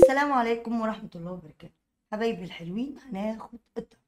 السلام عليكم ورحمة الله وبركاته. حبايبي الحلوين، هناخد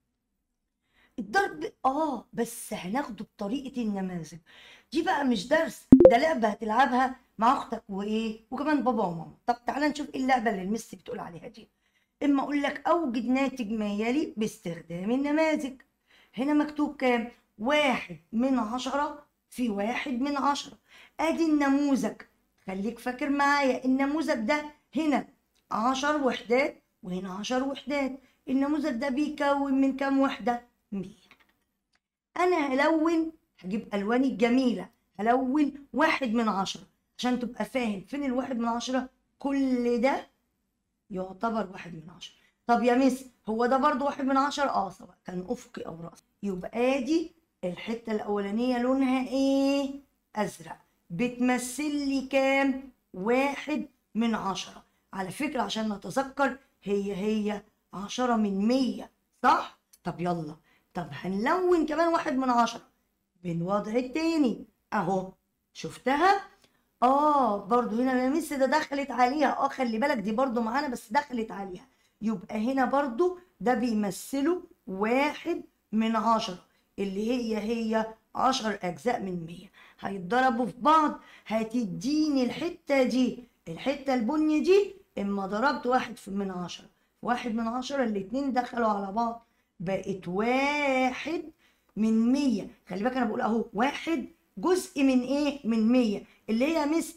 الضرب بس هناخده بطريقة النماذج. دي بقى مش درس، ده لعبة هتلعبها مع اختك وكمان بابا وماما. طب تعالى نشوف ايه اللعبة اللي المس بتقول عليها دي. اما اقول لك اوجد ناتج ما يلي باستخدام النماذج. هنا مكتوب كام؟ 1/10 في 1/10. ادي النموذج. خليك فاكر معايا النموذج ده هنا 10 وحدات وهنا 10 وحدات. النموذج ده بيكون من كام وحدة؟ 100. أنا هجيب ألواني الجميلة، هلون 1/10 عشان تبقى فاهم فين 1/10. كل ده يعتبر 1/10. طب يا مس، هو ده برضو 1/10؟ سواء كان أفقي أو رأسي. يبقى ادي الحتة الأولانية لونها ايه؟ أزرق، بتمثل لي كام؟ 1/10. على فكرة عشان نتذكر، هي 10/100، صح؟ طب يلا، طب هنلون كمان 1/10 بالوضع التاني اهو. شفتها؟ برضو هنا يا مس ده دخلت عليها. خلي بالك دي برضو معانا بس دخلت عليها. يبقى هنا برضو ده بيمثله 1/10، اللي هي 10 أجزاء من 100 هيتضربوا في بعض، هتديني الحتة دي، الحتة البني دي. اما ضربت 1/10 1/10، الاتنين دخلوا على بعض بقت 1/100. خلي بالك انا بقول اهو 1 جزء من ايه؟ من 100، اللي هي مس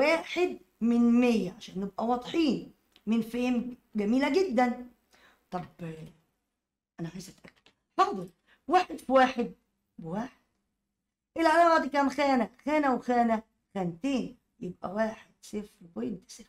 1/100 عشان نبقى واضحين. من فهم؟ جميلة جدا. طب انا عايزة اتأكد. حاضر، 1 في 1 ب1. العلامة بعد كام خانة؟ خانة وخانة، خانتين، يبقى 1/0.0.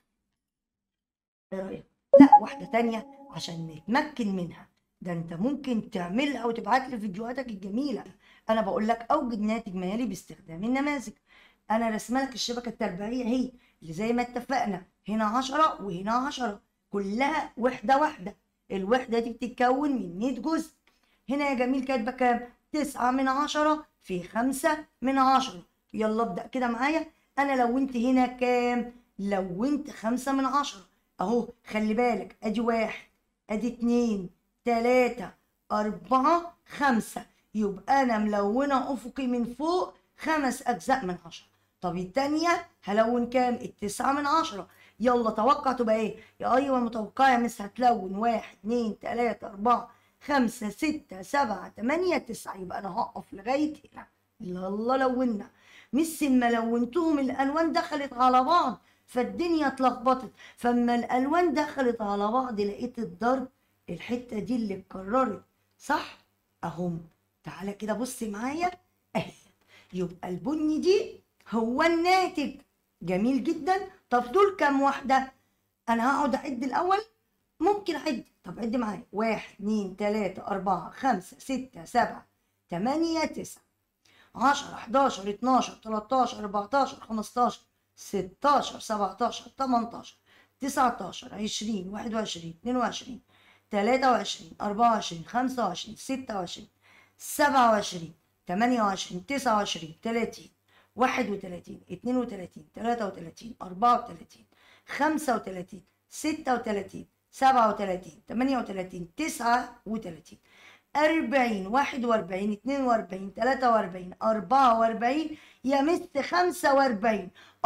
ايه رأيك؟ لا، واحدة تانية عشان نتمكن منها. ده انت ممكن تعملها وتبعت لي فيديوهاتك الجميلة. انا بقول لك اوجد ناتج مالي باستخدام النماذج. انا رسمه لك الشبكة التربيعية اهي، اللي زي ما اتفقنا هنا 10 وهنا 10، كلها وحدة واحدة. الوحدة دي بتتكون من 100 جزء. هنا يا جميل كاتبة كام؟ 9/10 في 5/10. يلا ابدأ كده معايا. انا لونت هنا كام؟ لونت 5/10 اهو. خلي بالك ادي 1، ادي 2، 3، 4، 5. يبقى انا ملونه افقي من فوق 5 أجزاء من 10. طب التانية هلون كام؟ 9/10. يلا توقع تبقى ايه؟ ايوه متوقعه يا مس هتلون 1، 2، 3، 4، 5، 6، 7، 8، 9. يبقى انا هقف لغايه هنا. يلا لونا. مس اما لونتهم الالوان دخلت على بعض فالدنيا اتلخبطت، فاما الالوان دخلت على بعض لقيت الضرب الحته دي اللي اتكررت، صح؟ اهم. تعالى كده بص معايا اهي. يبقى البني دي هو الناتج. جميل جدا. طب دول كام واحده؟ انا هقعد اعد الاول. ممكن اعد. طب عد معايا: 1، 2، 3، 4، 5، 6، 7، 8، 9، 10، 11، 12، 13، 14، 15، 16، 17، 18، 19، 20، 21، 22، 23، 24، 25، 26، 27، 28، 29، 30، 31، 32، 33، 34، 35، 36، 37، 38، 39، 40، 41، 42، 43، 44. يا مس 45.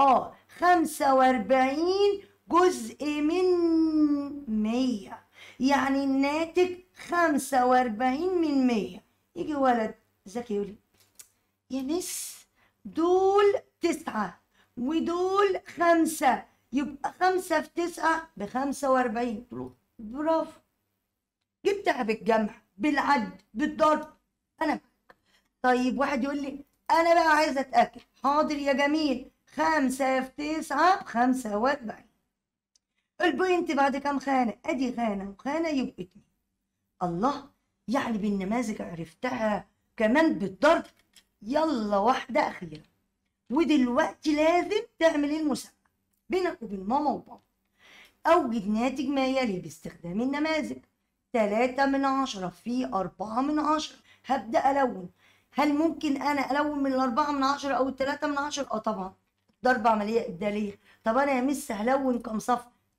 45 جزء من 100، يعني الناتج 45 من 100. يجي ولد ذكي يقول لي: يا مس دول 9 ودول 5، يبقى 5 في 9 ب45. قلت له برافو، جبتها بالجمع بالعد بالضرب. انا معاك. طيب واحد يقول لي: انا بقى عايزه اتاكد. حاضر يا جميل، 5 في 9 ب45. البوينت بعد كام خانه؟ ادي خانه وخانه يبقى 2. الله، يعني بالنماذج عرفتها كمان بالضرب. يلا واحده اخيره، ودلوقتي لازم تعمل المسابقه بينك وبين ماما وبابا. اوجد ناتج ما يلي باستخدام النماذج. 3/10 في 4/10. هبدأ ألون. هل ممكن أنا ألون من 4/10 أو 3/10؟ طبعا، ضرب عملية إبدالية. طب أنا يا مس هلون كم صف؟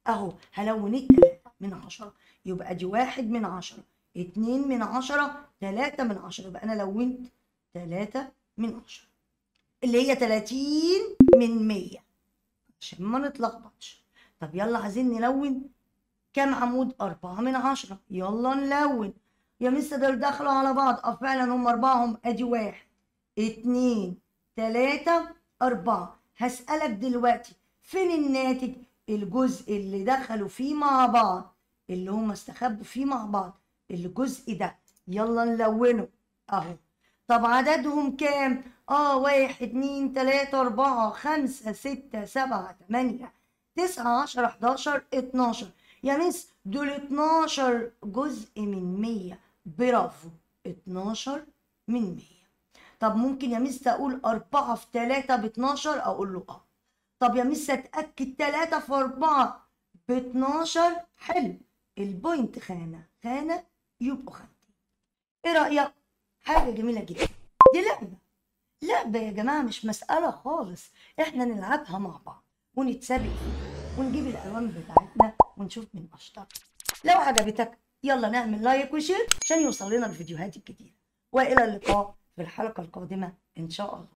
اهو هلون التلاتة من 10، يبقى دي 1 من 10، 2 من 10، 3 من 10، يبقى انا لونت 3 من 10 اللي هي 30 من 100 عشان ما نتلخبطش. طب يلا عايزين نلون كام عمود؟ 4 من 10. يلا نلون. يا مستر دول دخلوا على بعض. فعلا هم 4 هم. ادي 1 2 3 4. هسألك دلوقتي فين الناتج؟ الجزء اللي دخلوا فيه مع بعض، اللي هم استخبوا فيه مع بعض، الجزء ده. يلا نلونه اهو. طب عددهم كام؟ 1 2 3 4 5 6 7 8 9 10 11 12. يا مس دول 12 جزء من 100. برافو، 12 من 100. طب ممكن يا مس اقول 4 في 3 ب12؟ اقول له اه. طب يا مس اتاكد 3 في 4 ب12؟ حلو، البوينت خانه خانه يبقوا خانتين. ايه رايك؟ حاجه جميله جدا. دي لعبه يا جماعه، مش مساله خالص. احنا نلعبها مع بعض ونتسابق فيها ونجيب الالوان بتاعتنا ونشوف مين اشطر. لو عجبتك يلا نعمل لايك وشير عشان يوصل لنا الفيديوهات الجديده. والى اللقاء في الحلقه القادمه ان شاء الله.